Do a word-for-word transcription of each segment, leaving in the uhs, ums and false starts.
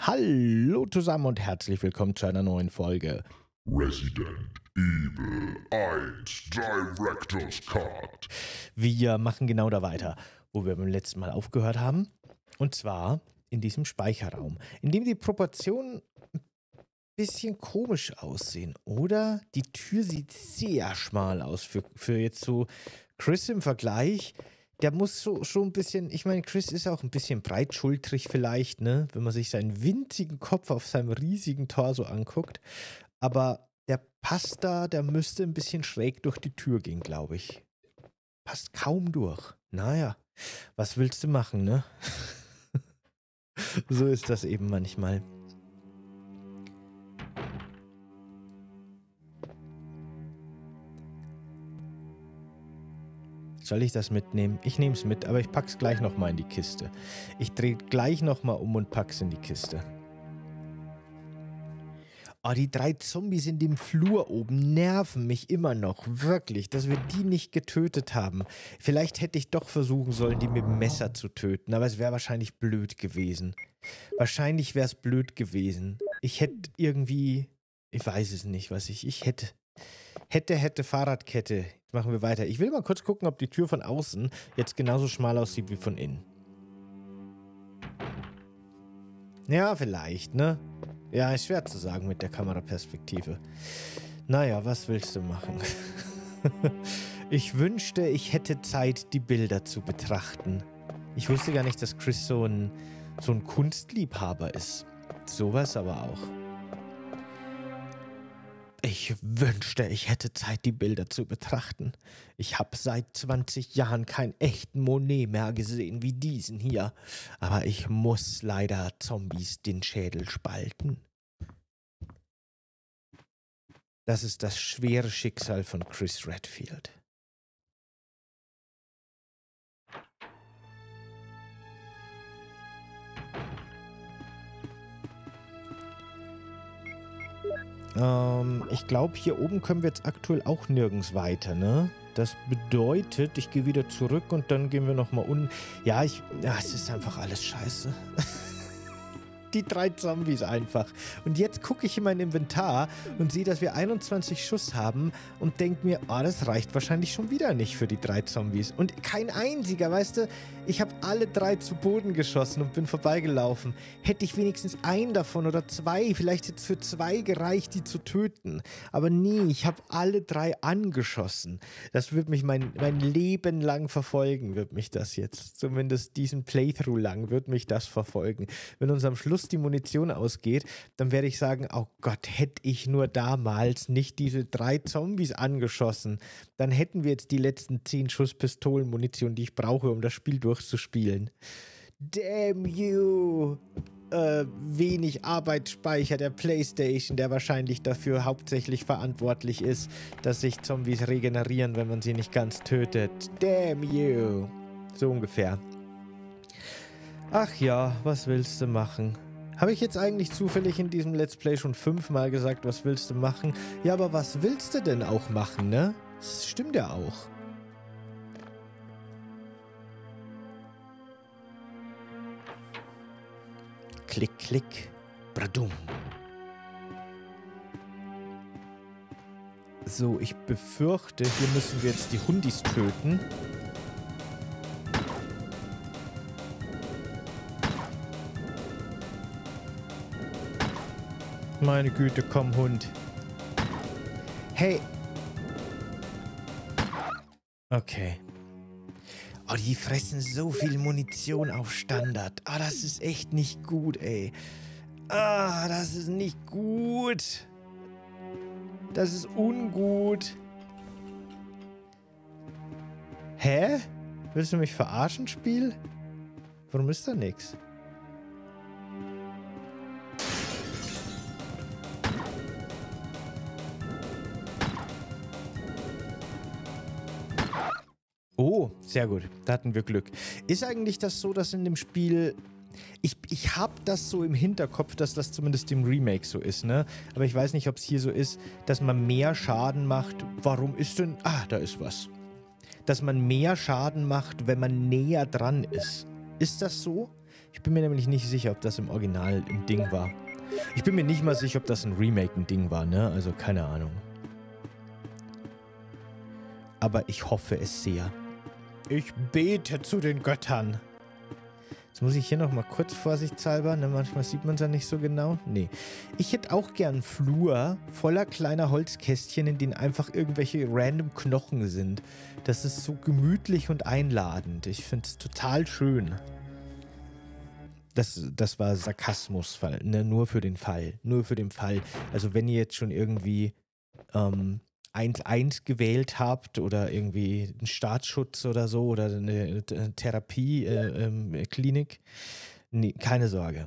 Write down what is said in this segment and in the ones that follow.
Hallo zusammen und herzlich willkommen zu einer neuen Folge Resident Evil eins Director's Cut. Wir machen genau da weiter, wo wir beim letzten Mal aufgehört haben. Und zwar in diesem Speicherraum, in dem die Proportionen ein bisschen komisch aussehen. Oder die Tür sieht sehr schmal aus für, für jetzt so Chris im Vergleich. Der muss so schon ein bisschen, ich meine, Chris ist auch ein bisschen breitschultrig vielleicht, ne? Wenn man sich seinen winzigen Kopf auf seinem riesigen Torso anguckt. Aber der passt da, der müsste ein bisschen schräg durch die Tür gehen, glaube ich. Passt kaum durch. Naja, was willst du machen, ne? So ist das eben manchmal. Soll ich das mitnehmen? Ich nehme es mit, aber ich pack's gleich nochmal in die Kiste. Ich drehe gleich nochmal um und pack's in die Kiste. Oh, die drei Zombies in dem Flur oben nerven mich immer noch. Wirklich, dass wir die nicht getötet haben. Vielleicht hätte ich doch versuchen sollen, die mit dem Messer zu töten. Aber es wäre wahrscheinlich blöd gewesen. Wahrscheinlich wäre es blöd gewesen. Ich hätte irgendwie... Ich weiß es nicht, was ich... Ich hätte... Hätte, hätte, Fahrradkette. Jetzt machen wir weiter. Ich will mal kurz gucken, ob die Tür von außen jetzt genauso schmal aussieht wie von innen. Ja, vielleicht, ne? Ja, ist schwer zu sagen mit der Kameraperspektive. Naja, was willst du machen? Ich wünschte, ich hätte Zeit, die Bilder zu betrachten. Ich wusste gar nicht, dass Chris so ein, so ein Kunstliebhaber ist. Sowas aber auch. Ich wünschte, ich hätte Zeit, die Bilder zu betrachten. Ich habe seit zwanzig Jahren keinen echten Monet mehr gesehen wie diesen hier. Aber ich muss leider Zombies den Schädel spalten. Das ist das schwere Schicksal von Chris Redfield. Ähm, ich glaube, hier oben können wir jetzt aktuell auch nirgends weiter, ne? Das bedeutet, ich gehe wieder zurück und dann gehen wir nochmal unten. Ja, ich... Ja, es ist einfach alles scheiße. Die drei Zombies einfach. Und jetzt gucke ich in mein Inventar und sehe, dass wir einundzwanzig Schuss haben und denke mir, ah, oh, das reicht wahrscheinlich schon wieder nicht für die drei Zombies. Und kein einziger, weißt du, ich habe alle drei zu Boden geschossen und bin vorbeigelaufen. Hätte ich wenigstens einen davon oder zwei, vielleicht jetzt für zwei gereicht, die zu töten. Aber nee, ich habe alle drei angeschossen. Das wird mich mein, mein Leben lang verfolgen, wird mich das jetzt. Zumindest diesen Playthrough lang wird mich das verfolgen. Wenn uns am Schluss die Munition ausgeht, dann werde ich sagen, oh Gott, hätte ich nur damals nicht diese drei Zombies angeschossen, dann hätten wir jetzt die letzten zehn Schuss Pistolenmunition, die ich brauche, um das Spiel durchzuspielen. Damn you! Äh, wenig Arbeitsspeicher der PlayStation, der wahrscheinlich dafür hauptsächlich verantwortlich ist, dass sich Zombies regenerieren, wenn man sie nicht ganz tötet. Damn you! So ungefähr. Ach ja, was willst du machen? Habe ich jetzt eigentlich zufällig in diesem Let's Play schon fünfmal gesagt, was willst du machen? Ja, aber was willst du denn auch machen, ne? Das stimmt ja auch. Klick, klick, bradum. So, ich befürchte, hier müssen wir jetzt die Hundis töten. Meine Güte, komm, Hund. Hey. Okay. Oh, die fressen so viel Munition auf Standard. Ah, das ist echt nicht gut, ey. Ah, das ist nicht gut. Das ist ungut. Hä? Willst du mich verarschen, Spiel? Warum ist da nichts? Oh, sehr gut. Da hatten wir Glück. Ist eigentlich das so, dass in dem Spiel... Ich, ich habe das so im Hinterkopf, dass das zumindest im Remake so ist, ne? Aber ich weiß nicht, ob es hier so ist, dass man mehr Schaden macht. Warum ist denn... Ah, da ist was. Dass man mehr Schaden macht, wenn man näher dran ist. Ist das so? Ich bin mir nämlich nicht sicher, ob das im Original ein Ding war. Ich bin mir nicht mal sicher, ob das ein Remake ein Ding war, ne? Also keine Ahnung. Aber ich hoffe es sehr. Ich bete zu den Göttern. Jetzt muss ich hier nochmal kurz vorsichtshalber, ne? Manchmal sieht man es ja nicht so genau. Nee. Ich hätte auch gern einen Flur voller kleiner Holzkästchen, in denen einfach irgendwelche random Knochen sind. Das ist so gemütlich und einladend. Ich finde es total schön. Das, das war Sarkasmus, ne? Nur für den Fall. Nur für den Fall. Also wenn ihr jetzt schon irgendwie ähm, eins eins gewählt habt oder irgendwie einen Staatsschutz oder so oder eine Therapie-Klinik, äh, ähm, nee, keine Sorge.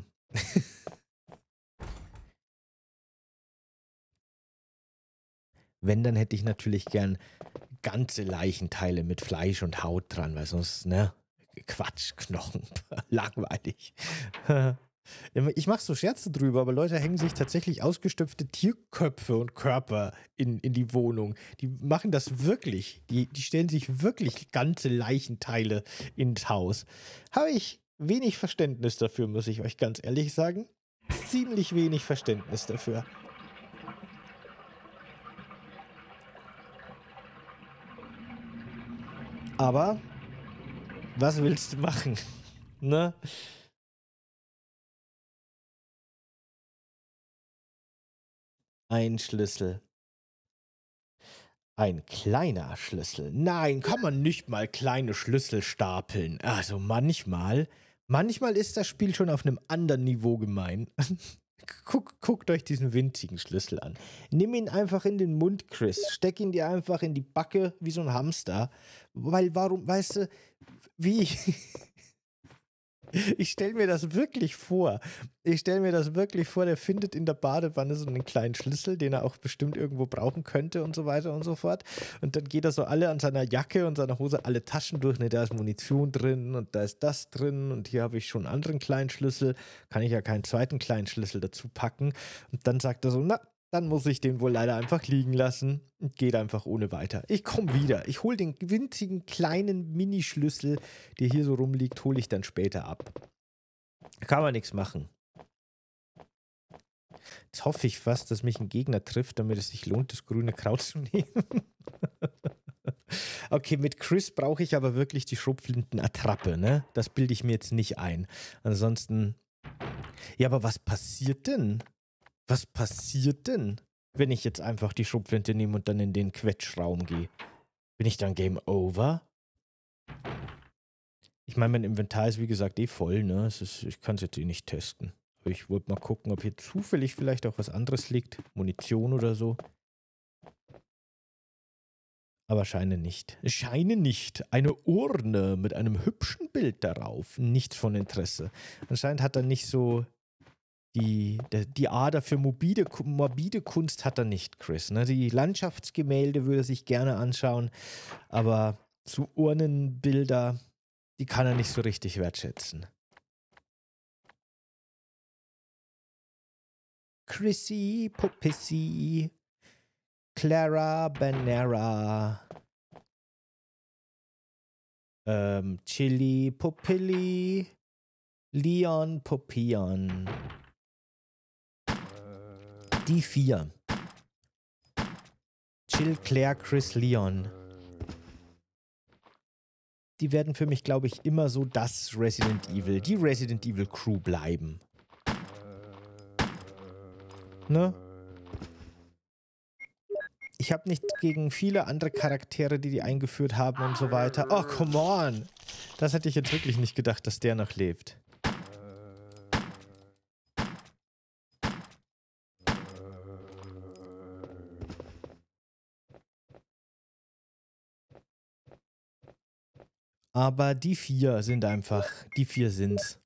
Wenn, dann hätte ich natürlich gern ganze Leichenteile mit Fleisch und Haut dran, weil sonst, ne, Quatsch, Knochen, langweilig. Ich mache so Scherze drüber, aber Leute hängen sich tatsächlich ausgestopfte Tierköpfe und Körper in, in die Wohnung. Die machen das wirklich. Die, die stellen sich wirklich ganze Leichenteile ins Haus. Habe ich wenig Verständnis dafür, muss ich euch ganz ehrlich sagen. Ziemlich wenig Verständnis dafür. Aber was willst du machen? Ne? Ein Schlüssel. Ein kleiner Schlüssel. Nein, kann man nicht mal kleine Schlüssel stapeln. Also manchmal, manchmal ist das Spiel schon auf einem anderen Niveau gemein. Guck, guckt euch diesen winzigen Schlüssel an. Nimm ihn einfach in den Mund, Chris. Steck ihn dir einfach in die Backe wie so ein Hamster. Weil warum, weißt du, wie... Ich stelle mir das wirklich vor. Ich stelle mir das wirklich vor, der findet in der Badewanne so einen kleinen Schlüssel, den er auch bestimmt irgendwo brauchen könnte und so weiter und so fort. Und dann geht er so alle an seiner Jacke und seiner Hose alle Taschen durch. Ne, da ist Munition drin und da ist das drin und hier habe ich schon einen anderen kleinen Schlüssel. Kann ich ja keinen zweiten kleinen Schlüssel dazu packen. Und dann sagt er so, na, dann muss ich den wohl leider einfach liegen lassen und geht einfach ohne weiter. Ich komme wieder. Ich hole den winzigen kleinen Minischlüssel, der hier so rumliegt, hole ich dann später ab. Kann man nichts machen. Jetzt hoffe ich fast, dass mich ein Gegner trifft, damit es sich lohnt, das grüne Kraut zu nehmen. Okay, mit Chris brauche ich aber wirklich die Schrotflinten-Attrappe, ne? Das bilde ich mir jetzt nicht ein. Ansonsten... Ja, aber was passiert denn? Was passiert denn, wenn ich jetzt einfach die Schrotflinte nehme und dann in den Quetschraum gehe? Bin ich dann Game Over? Ich meine, mein Inventar ist wie gesagt eh voll, ne? Es ist, ich kann es jetzt eh nicht testen. Aber ich wollte mal gucken, ob hier zufällig vielleicht auch was anderes liegt. Munition oder so. Aber scheine nicht. Scheine nicht. Eine Urne mit einem hübschen Bild darauf. Nichts von Interesse. Anscheinend hat er nicht so... Die, die Ader für morbide, morbide Kunst hat er nicht, Chris. Ne? Die Landschaftsgemälde würde er sich gerne anschauen, aber zu Urnenbilder, die kann er nicht so richtig wertschätzen. Chrissy, Popissy, Clara Banera, ähm, Chili, Popilli, Leon, Popion. Die vier. Jill, Claire, Chris, Leon. Die werden für mich, glaube ich, immer so das Resident Evil, die Resident Evil Crew bleiben. Ne? Ich habe nichts gegen viele andere Charaktere, die die eingeführt haben und so weiter. Oh, come on! Das hätte ich jetzt wirklich nicht gedacht, dass der noch lebt. Aber die vier sind einfach, die vier sind's.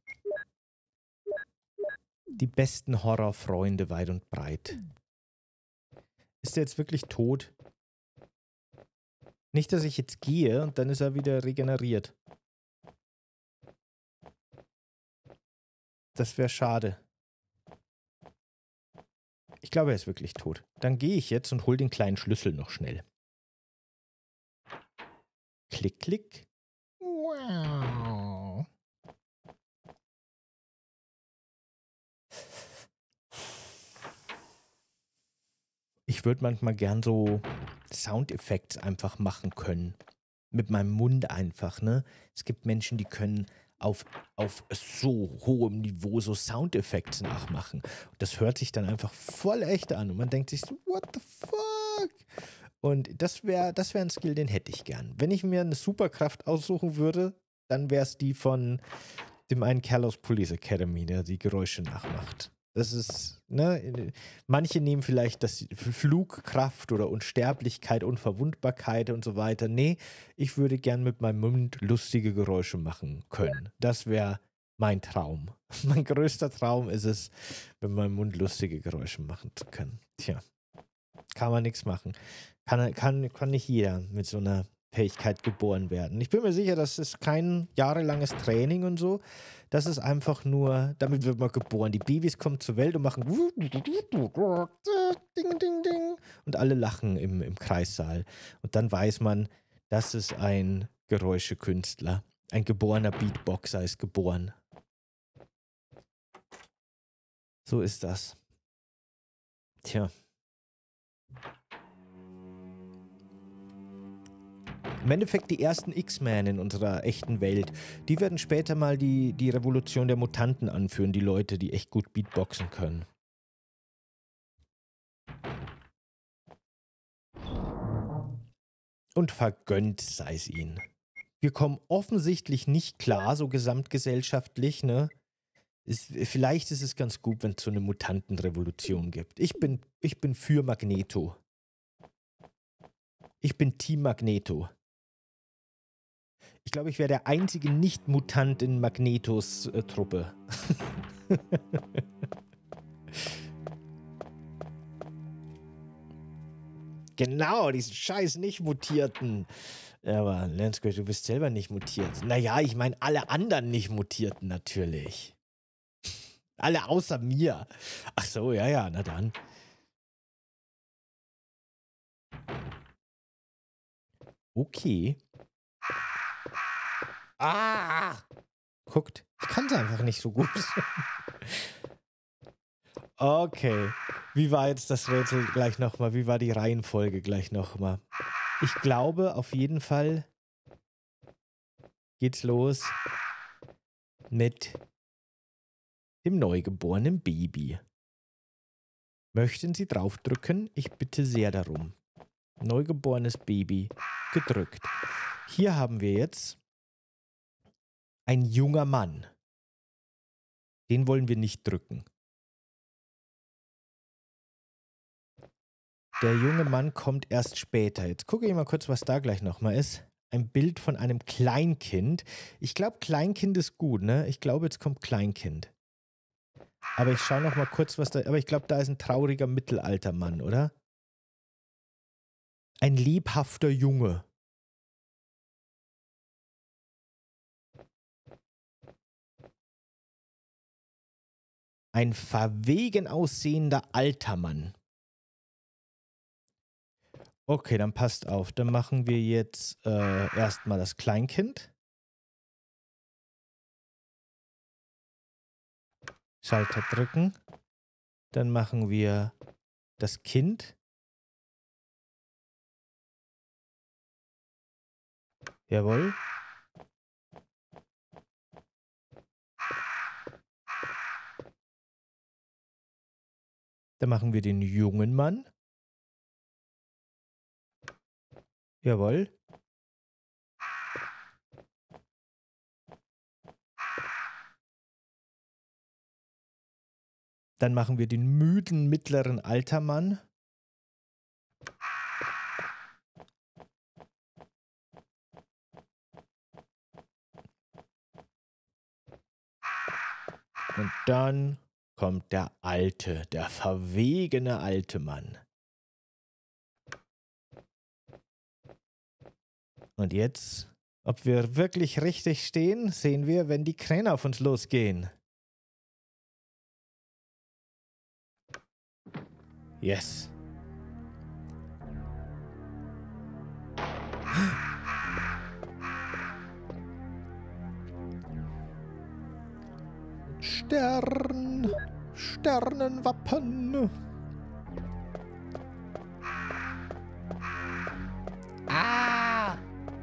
Die besten Horrorfreunde weit und breit. Ist er jetzt wirklich tot? Nicht, dass ich jetzt gehe und dann ist er wieder regeneriert. Das wäre schade. Ich glaube, er ist wirklich tot. Dann gehe ich jetzt und hole den kleinen Schlüssel noch schnell. Klick, klick. Wow. Ich würde manchmal gern so Soundeffekte einfach machen können. Mit meinem Mund einfach, ne? Es gibt Menschen, die können auf, auf so hohem Niveau so Soundeffekte nachmachen. Und das hört sich dann einfach voll echt an. Und man denkt sich so, what the fuck? Und das wäre das wär ein Skill, den hätte ich gern. Wenn ich mir eine Superkraft aussuchen würde, dann wäre es die von dem einen Kerl aus Police Academy, der die Geräusche nachmacht. Das ist, ne, manche nehmen vielleicht das Flugkraft oder Unsterblichkeit, Unverwundbarkeit und so weiter. Nee, ich würde gern mit meinem Mund lustige Geräusche machen können. Das wäre mein Traum. Mein größter Traum ist es, mit meinem Mund lustige Geräusche machen zu können. Tja, kann man nichts machen. Kann, kann, kann nicht jeder mit so einer Fähigkeit geboren werden. Ich bin mir sicher, das ist kein jahrelanges Training und so. Das ist einfach nur, damit wird man geboren. Die Babys kommen zur Welt und machen ding, ding, ding und alle lachen im, im Kreissaal. Und dann weiß man, das ist ein Geräuschekünstler. Ein geborener Beatboxer ist geboren. So ist das. Tja. Im Endeffekt die ersten X-Men in unserer echten Welt, die werden später mal die, die Revolution der Mutanten anführen, die Leute, die echt gut Beatboxen können. Und vergönnt sei es ihnen. Wir kommen offensichtlich nicht klar, so gesamtgesellschaftlich, ne? Ist, vielleicht ist es ganz gut, wenn es so eine Mutantenrevolution gibt. Ich bin, ich bin für Magneto. Ich bin Team Magneto. Ich glaube, ich wäre der einzige Nicht-Mutant in Magnetos äh, Truppe. Genau, diesen scheiß Nicht-Mutierten. Aber Lansquare, du bist selber nicht mutiert. Naja, ich meine alle anderen Nicht-Mutierten natürlich. Alle außer mir. Ach so, ja, ja, na dann. Okay. Ah! Guckt, ich kann es einfach nicht so gut. Okay. Wie war jetzt das Rätsel gleich nochmal? Wie war die Reihenfolge gleich nochmal? Ich glaube, auf jeden Fall geht's los mit dem neugeborenen Baby. Möchten Sie draufdrücken? Ich bitte sehr darum. Neugeborenes Baby gedrückt. Hier haben wir jetzt ein junger Mann. Den wollen wir nicht drücken. Der junge Mann kommt erst später. Jetzt gucke ich mal kurz, was da gleich nochmal ist. Ein Bild von einem Kleinkind. Ich glaube, Kleinkind ist gut, ne? Ich glaube, jetzt kommt Kleinkind. Aber ich schaue noch mal kurz, was da... Aber ich glaube, da ist ein trauriger Mittelaltermann, oder? Ein lebhafter Junge. Ein verwegen aussehender alter Mann. Okay, dann passt auf. Dann machen wir jetzt äh, erstmal das Kleinkind. Schalter drücken. Dann machen wir das Kind. Jawohl. Dann machen wir den jungen Mann. Jawohl. Dann machen wir den müden mittleren Altermann. Und dann kommt der alte, der verwegene alte Mann. Und jetzt, ob wir wirklich richtig stehen, sehen wir, wenn die Kräne auf uns losgehen. Yes. Stern, Sternenwappen. Ah!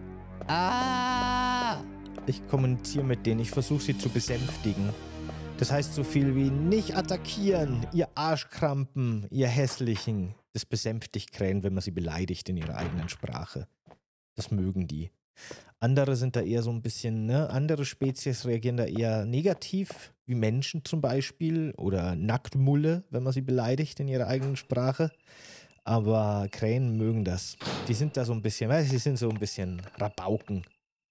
Ah! Ich kommuniziere mit denen, ich versuche sie zu besänftigen. Das heißt so viel wie nicht attackieren, ihr Arschkrampen, ihr Hässlichen. Das besänftigt Krähen, wenn man sie beleidigt in ihrer eigenen Sprache. Das mögen die. Andere sind da eher so ein bisschen, ne? Andere Spezies reagieren da eher negativ, wie Menschen zum Beispiel. Oder Nacktmulle, wenn man sie beleidigt in ihrer eigenen Sprache. Aber Krähen mögen das. Die sind da so ein bisschen, weißt du, die sind so ein bisschen Rabauken.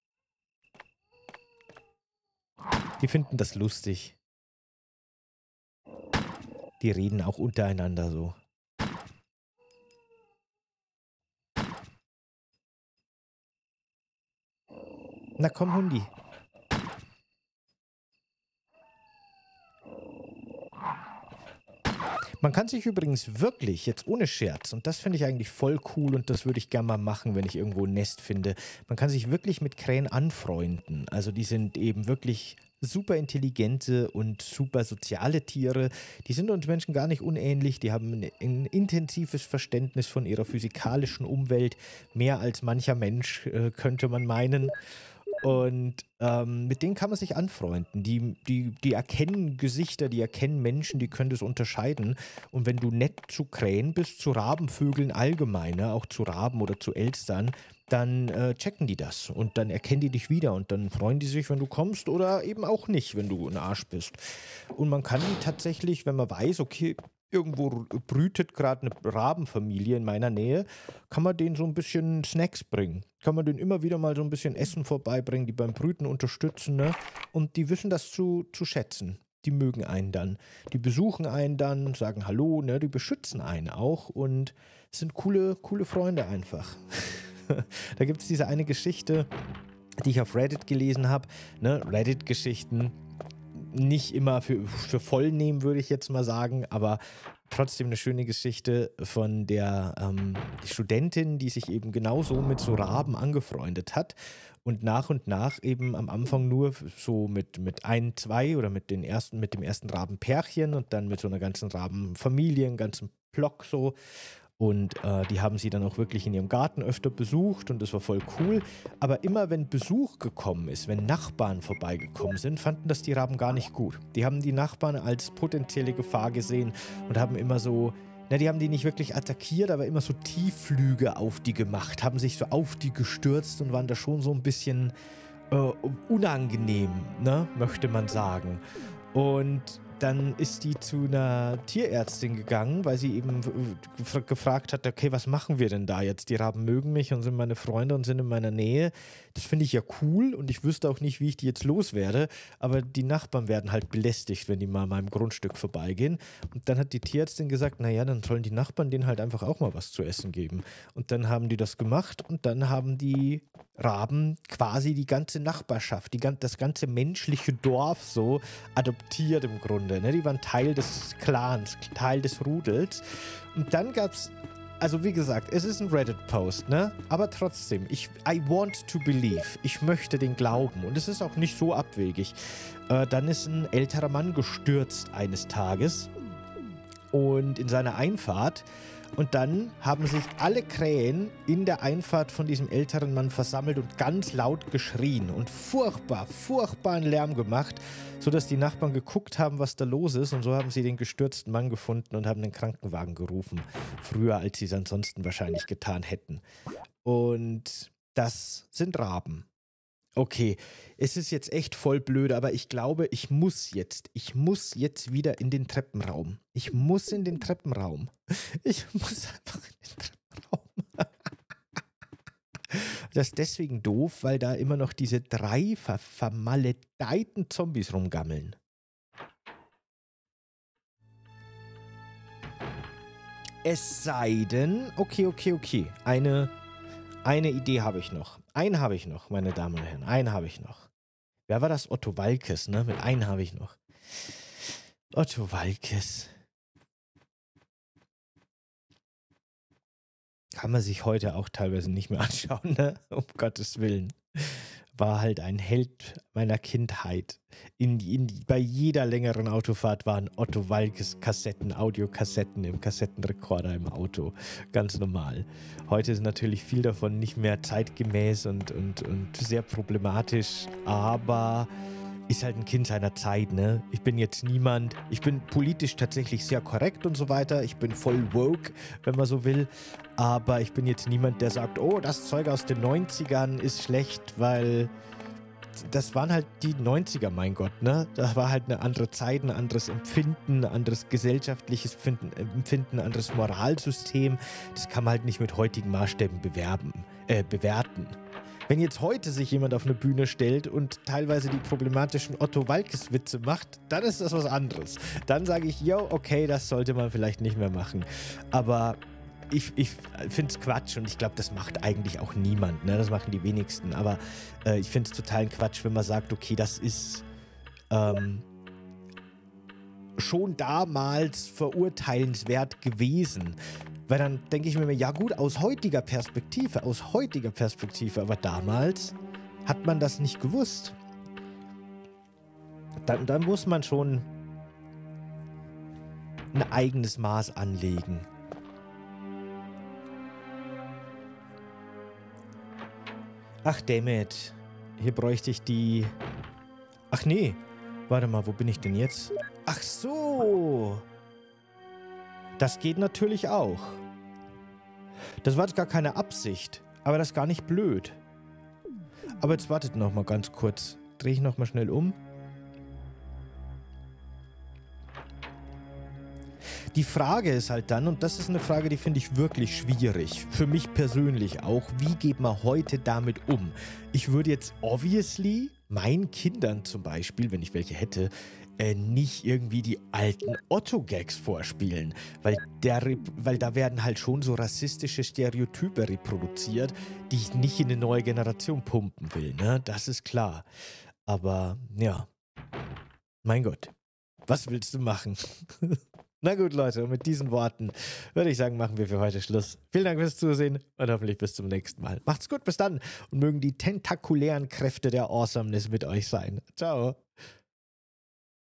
Die finden das lustig. Die reden auch untereinander so. Na komm, Hundi. Man kann sich übrigens wirklich, jetzt ohne Scherz, und das finde ich eigentlich voll cool und das würde ich gerne mal machen, wenn ich irgendwo ein Nest finde, man kann sich wirklich mit Krähen anfreunden. Also die sind eben wirklich super intelligente und super soziale Tiere. Die sind uns Menschen gar nicht unähnlich. Die haben ein, ein intensives Verständnis von ihrer physikalischen Umwelt. Mehr als mancher Mensch, äh, könnte man meinen. Und ähm, mit denen kann man sich anfreunden. Die, die, die erkennen Gesichter, die erkennen Menschen, die können das unterscheiden. Und wenn du nett zu Krähen bist, zu Rabenvögeln allgemein, ne, auch zu Raben oder zu Elstern, dann äh, checken die das und dann erkennen die dich wieder und dann freuen die sich, wenn du kommst oder eben auch nicht, wenn du ein Arsch bist. Und man kann die tatsächlich, wenn man weiß, okay, irgendwo brütet gerade eine Rabenfamilie in meiner Nähe, kann man denen so ein bisschen Snacks bringen. Kann man denen immer wieder mal so ein bisschen Essen vorbeibringen, die beim Brüten unterstützen, ne? Und die wissen das zu, zu schätzen. Die mögen einen dann. Die besuchen einen dann, sagen Hallo, ne? Die beschützen einen auch und sind coole, coole Freunde einfach. Da gibt es diese eine Geschichte, die ich auf Reddit gelesen habe, ne? Reddit-Geschichten nicht immer für, für voll nehmen, würde ich jetzt mal sagen, aber trotzdem eine schöne Geschichte von der ähm, Studentin, die sich eben genauso mit so Raben angefreundet hat und nach und nach eben am Anfang nur so mit, mit ein, zwei oder mit den ersten, mit dem ersten Rabenpärchen und dann mit so einer ganzen Rabenfamilie, einem ganzen Block so. Und äh, die haben sie dann auch wirklich in ihrem Garten öfter besucht und das war voll cool. Aber immer wenn Besuch gekommen ist, wenn Nachbarn vorbeigekommen sind, fanden das die Raben gar nicht gut. Die haben die Nachbarn als potenzielle Gefahr gesehen und haben immer so, na, die haben die nicht wirklich attackiert, aber immer so Tiefflüge auf die gemacht, haben sich so auf die gestürzt und waren da schon so ein bisschen äh, unangenehm, ne, möchte man sagen. Und dann ist die zu einer Tierärztin gegangen, weil sie eben gef- gefragt hat, okay, was machen wir denn da jetzt? Die Raben mögen mich und sind meine Freunde und sind in meiner Nähe. Das finde ich ja cool und ich wüsste auch nicht, wie ich die jetzt loswerde, aber die Nachbarn werden halt belästigt, wenn die mal an meinem Grundstück vorbeigehen. Und dann hat die Tierärztin gesagt, naja, dann sollen die Nachbarn denen halt einfach auch mal was zu essen geben. Und dann haben die das gemacht und dann haben die Raben quasi die ganze Nachbarschaft, die, gan- das ganze menschliche Dorf so adoptiert im Grunde. Ne? Die waren Teil des Clans, Teil des Rudels. Und dann gab es, also wie gesagt, es ist ein Reddit-Post, ne? Aber trotzdem, ich, I want to believe. Ich möchte den glauben. Und es ist auch nicht so abwegig. Äh, dann ist ein älterer Mann gestürzt eines Tages und in seiner Einfahrt. Und dann haben sich alle Krähen in der Einfahrt von diesem älteren Mann versammelt und ganz laut geschrien und furchtbar, furchtbaren Lärm gemacht, sodass die Nachbarn geguckt haben, was da los ist. Und so haben sie den gestürzten Mann gefunden und haben den Krankenwagen gerufen. Früher, als sie es ansonsten wahrscheinlich getan hätten. Und das sind Raben. Okay, es ist jetzt echt voll blöd, aber ich glaube, ich muss jetzt, ich muss jetzt wieder in den Treppenraum. Ich muss in den Treppenraum. Ich muss einfach in den Treppenraum. Das ist deswegen doof, weil da immer noch diese drei ver vermaledeiten Zombies rumgammeln. Es sei denn, okay, okay, okay, eine... Eine Idee habe ich noch. Einen habe ich noch, meine Damen und Herren. Einen habe ich noch. Wer war das? Otto Waalkes, ne? Mit einem habe ich noch. Otto Waalkes. Kann man sich heute auch teilweise nicht mehr anschauen, ne? Um Gottes Willen. war halt ein Held meiner Kindheit. In, in, bei jeder längeren Autofahrt waren Otto Waalkes Kassetten, Audiokassetten im Kassettenrekorder im Auto. Ganz normal. Heute ist natürlich viel davon nicht mehr zeitgemäß und, und, und sehr problematisch, aber ist halt ein Kind seiner Zeit, ne? Ich bin jetzt niemand, ich bin politisch tatsächlich sehr korrekt und so weiter. Ich bin voll woke, wenn man so will. Aber ich bin jetzt niemand, der sagt, oh, das Zeug aus den neunzigern ist schlecht, weil das waren halt die neunziger, mein Gott, ne? Das war halt eine andere Zeit, ein anderes Empfinden, ein anderes gesellschaftliches Empfinden, Empfinden, ein anderes Moralsystem. Das kann man halt nicht mit heutigen Maßstäben bewerben, äh, bewerten. Wenn jetzt heute sich jemand auf eine Bühne stellt und teilweise die problematischen Otto Waalkes Witze macht, dann ist das was anderes. Dann sage ich, yo, okay, das sollte man vielleicht nicht mehr machen. Aber ich, ich finde es Quatsch und ich glaube, das macht eigentlich auch niemand. Ne? Das machen die wenigsten. Aber äh, ich finde es totalen Quatsch, wenn man sagt, okay, das ist ähm, schon damals verurteilenswert gewesen. Weil dann denke ich mir, ja gut, aus heutiger Perspektive, aus heutiger Perspektive, aber damals hat man das nicht gewusst. Dann, dann muss man schon ein eigenes Maß anlegen. Ach, dammit. Hier bräuchte ich die... Ach nee, warte mal, wo bin ich denn jetzt? Ach so. Das geht natürlich auch. Das war jetzt gar keine Absicht, aber das ist gar nicht blöd. Aber jetzt wartet noch mal ganz kurz. Drehe ich noch mal schnell um. Die Frage ist halt dann, und das ist eine Frage, die finde ich wirklich schwierig, für mich persönlich auch, wie geht man heute damit um? Ich würde jetzt obviously meinen Kindern zum Beispiel, wenn ich welche hätte, äh, nicht irgendwie die alten Otto-Gags vorspielen, weil, der, weil da werden halt schon so rassistische Stereotype reproduziert, die ich nicht in eine neue Generation pumpen will, ne? Das ist klar. Aber ja, mein Gott, was willst du machen? Na gut, Leute, und mit diesen Worten würde ich sagen, machen wir für heute Schluss. Vielen Dank fürs Zusehen und hoffentlich bis zum nächsten Mal. Macht's gut, bis dann und mögen die tentakulären Kräfte der Awesomeness mit euch sein. Ciao.